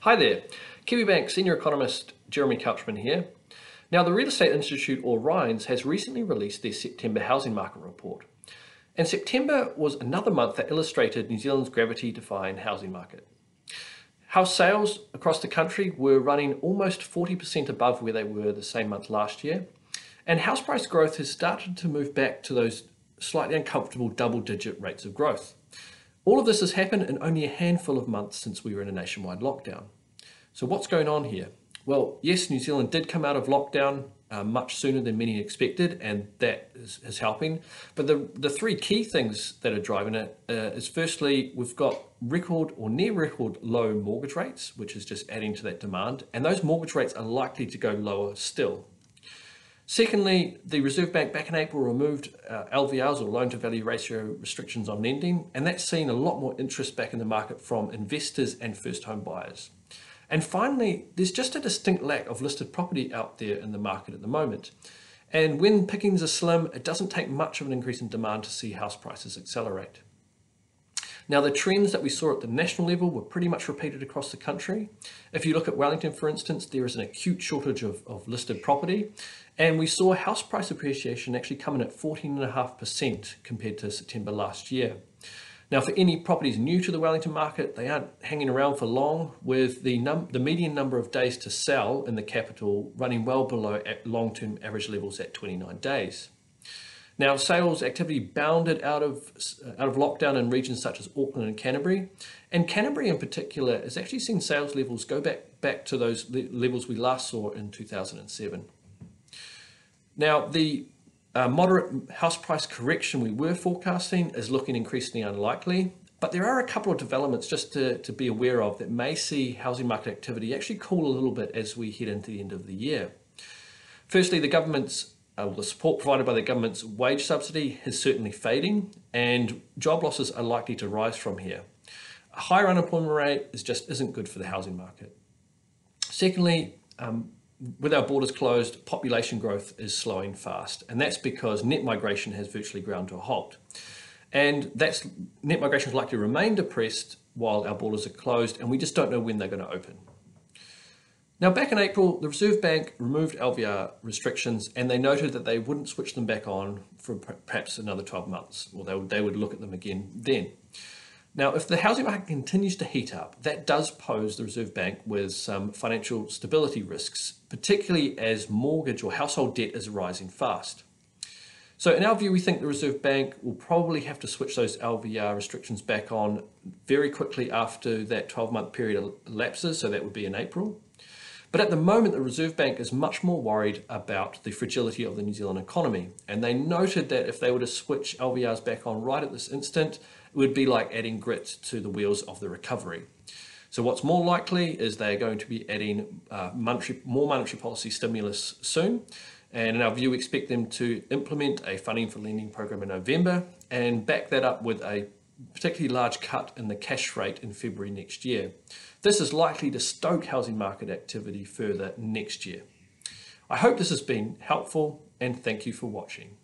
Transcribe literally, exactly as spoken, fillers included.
Hi there, Kiwibank Senior Economist Jeremy Couchman here. Now, the Real Estate Institute, or REINZ, has recently released their September housing market report. And September was another month that illustrated New Zealand's gravity-defying housing market. House sales across the country were running almost forty percent above where they were the same month last year. And house price growth has started to move back to those slightly uncomfortable double-digit rates of growth. All of this has happened in only a handful of months since we were in a nationwide lockdown. So what's going on here? Well, yes, New Zealand did come out of lockdown uh, much sooner than many expected, and that is, is helping. But the, the three key things that are driving it uh, is firstly, we've got record or near record low mortgage rates, which is just adding to that demand. And those mortgage rates are likely to go lower still. Secondly, the Reserve Bank back in April removed uh, L V Rs, or loan-to-value ratio restrictions on lending, and that's seen a lot more interest back in the market from investors and first-home buyers. And finally, there's just a distinct lack of listed property out there in the market at the moment. And when pickings are slim, it doesn't take much of an increase in demand to see house prices accelerate. Now, the trends that we saw at the national level were pretty much repeated across the country. If you look at Wellington, for instance, there is an acute shortage of, of listed property, and we saw house price appreciation actually come in at fourteen point five percent compared to September last year. Now, for any properties new to the Wellington market, they aren't hanging around for long, with the, num the median number of days to sell in the capital running well below long-term average levels at twenty-nine days. Now, sales activity bounded out of, out of lockdown in regions such as Auckland and Canterbury. And Canterbury in particular has actually seen sales levels go back, back to those le levels we last saw in two thousand seven. Now, the uh, moderate house price correction we were forecasting is looking increasingly unlikely. But there are a couple of developments just to, to be aware of that may see housing market activity actually cool a little bit as we head into the end of the year. Firstly, the government's Uh, well, the support provided by the government's wage subsidy is certainly fading, and job losses are likely to rise from here. A higher unemployment rate is just isn't good for the housing market. Secondly, um, with our borders closed, population growth is slowing fast, and that's because net migration has virtually ground to a halt. And that's net migration is likely to remain depressed while our borders are closed, and we just don't know when they're going to open. Now, back in April, the Reserve Bank removed L V R restrictions, and they noted that they wouldn't switch them back on for perhaps another twelve months, or they would, they would look at them again then. Now, if the housing market continues to heat up, that does pose the Reserve Bank with some financial stability risks, particularly as mortgage or household debt is rising fast. So in our view, we think the Reserve Bank will probably have to switch those L V R restrictions back on very quickly after that twelve-month period elapses, so that would be in April. But at the moment, the Reserve Bank is much more worried about the fragility of the New Zealand economy. And they noted that if they were to switch L V Rs back on right at this instant, it would be like adding grit to the wheels of the recovery. So what's more likely is they're going to be adding uh, monetary, more monetary policy stimulus soon. And in our view, we expect them to implement a funding for lending program in November and back that up with a particularly large cut in the cash rate in February next year. This is likely to stoke housing market activity further next year. I hope this has been helpful, and thank you for watching.